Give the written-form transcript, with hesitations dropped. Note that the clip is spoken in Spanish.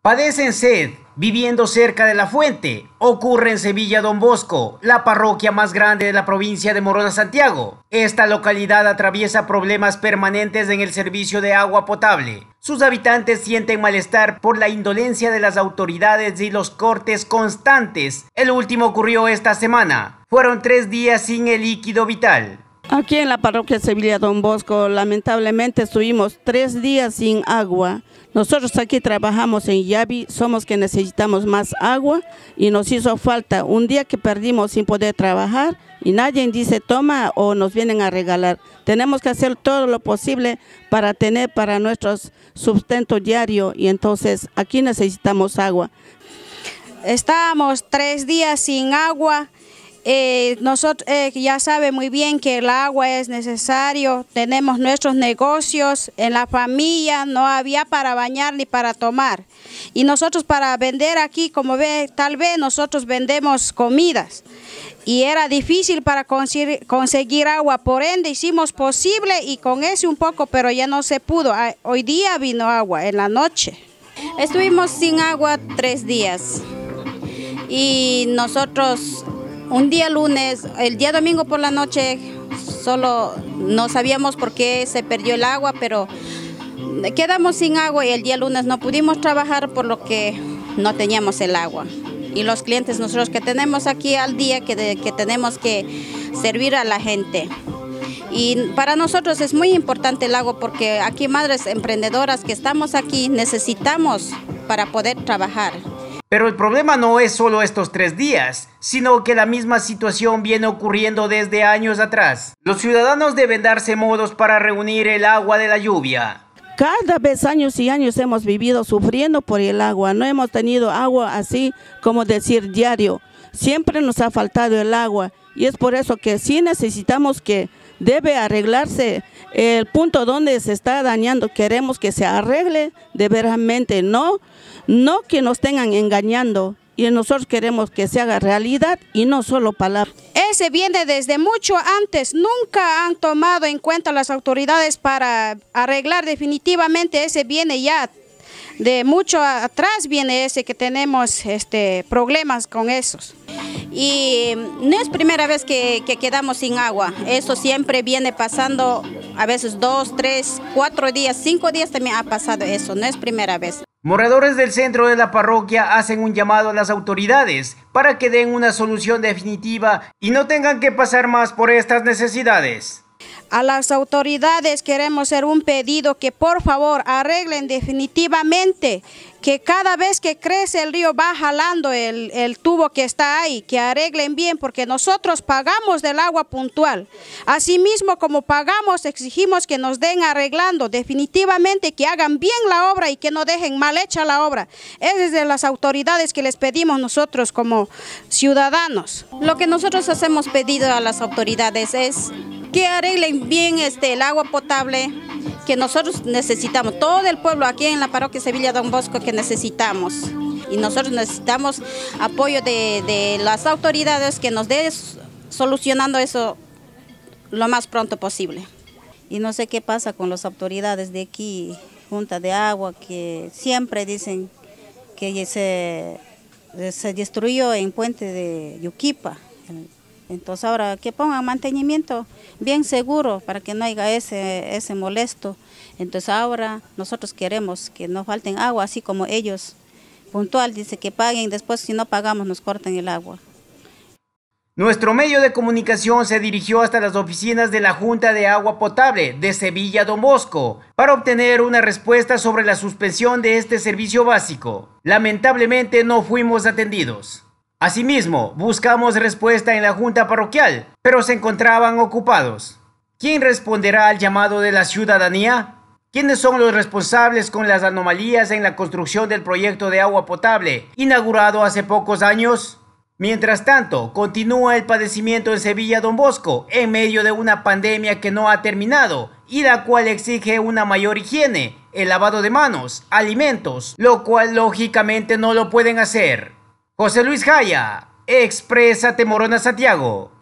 Padecen sed, viviendo cerca de la fuente. Ocurre en Sevilla Don Bosco, la parroquia más grande de la provincia de Morona, Santiago. Esta localidad atraviesa problemas permanentes en el servicio de agua potable. Sus habitantes sienten malestar por la indolencia de las autoridades y los cortes constantes. El último ocurrió esta semana. Fueron 3 días sin el líquido vital. Aquí en la parroquia Sevilla Don Bosco, lamentablemente estuvimos 3 días sin agua. Nosotros aquí trabajamos en Yavi, somos que necesitamos más agua y nos hizo falta. Un día que perdimos sin poder trabajar y nadie dice toma o nos vienen a regalar. Tenemos que hacer todo lo posible para tener para nuestro sustento diario y entonces aquí necesitamos agua. Estábamos 3 días sin agua. Nosotros ya sabe muy bien que el agua es necesario, tenemos nuestros negocios, en la familia no había para bañar ni para tomar. Y nosotros para vender aquí, como ve, tal vez nosotros vendemos comidas. Y era difícil para conseguir agua, por ende hicimos posible y con ese un poco, pero ya no se pudo. Hoy día vino agua, en la noche. Estuvimos sin agua 3 días y nosotros... Un día lunes, el día domingo por la noche, solo no sabíamos por qué se perdió el agua, pero quedamos sin agua y el día lunes no pudimos trabajar por lo que no teníamos el agua. Y los clientes nosotros que tenemos aquí al día, que tenemos que servir a la gente. Y para nosotros es muy importante el agua porque aquí madres emprendedoras que estamos aquí necesitamos para poder trabajar. Pero el problema no es solo estos 3 días, sino que la misma situación viene ocurriendo desde años atrás. Los ciudadanos deben darse modos para reunir el agua de la lluvia. Cada vez años y años hemos vivido sufriendo por el agua, no hemos tenido agua así como decir diario. Siempre nos ha faltado el agua y es por eso que sí necesitamos que debe arreglarse el punto donde se está dañando. Queremos que se arregle de verdaderamente, no que nos tengan engañando. Y nosotros queremos que se haga realidad y no solo palabras. Ese viene desde mucho antes, nunca han tomado en cuenta las autoridades para arreglar definitivamente, ese viene ya de mucho atrás, viene ese que tenemos problemas con esos. Y no es primera vez que quedamos sin agua, eso siempre viene pasando, a veces 2, 3, 4 días, 5 días también ha pasado eso, no es primera vez. Moradores del centro de la parroquia hacen un llamado a las autoridades para que den una solución definitiva y no tengan que pasar más por estas necesidades. A las autoridades queremos hacer un pedido que por favor arreglen definitivamente, que cada vez que crece el río va jalando el tubo que está ahí, que arreglen bien porque nosotros pagamos del agua puntual. Asimismo como pagamos exigimos que nos den arreglando definitivamente, que hagan bien la obra y que no dejen mal hecha la obra. Es desde las autoridades que les pedimos nosotros como ciudadanos. Lo que nosotros hacemos pedido a las autoridades es que arreglen bien el agua potable que nosotros necesitamos, todo el pueblo aquí en la parroquia Sevilla Don Bosco que necesitamos. Y nosotros necesitamos apoyo de las autoridades que nos den solucionando eso lo más pronto posible. Y no sé qué pasa con las autoridades de aquí, Junta de Agua, que siempre dicen que se destruyó en Puente de Yuquipa. Entonces ahora que pongan mantenimiento bien seguro para que no haya ese molesto. Entonces ahora nosotros queremos que no falten agua, así como ellos puntual dice que paguen, después si no pagamos nos cortan el agua. Nuestro medio de comunicación se dirigió hasta las oficinas de la Junta de Agua Potable de Sevilla Don Bosco para obtener una respuesta sobre la suspensión de este servicio básico. Lamentablemente no fuimos atendidos. Asimismo, buscamos respuesta en la Junta Parroquial, pero se encontraban ocupados. ¿Quién responderá al llamado de la ciudadanía? ¿Quiénes son los responsables con las anomalías en la construcción del proyecto de agua potable, inaugurado hace pocos años? Mientras tanto, continúa el padecimiento en Sevilla Don Bosco, en medio de una pandemia que no ha terminado y la cual exige una mayor higiene, el lavado de manos, alimentos, lo cual lógicamente no lo pueden hacer. José Luis Jaya, Exprésate Morona, Santiago.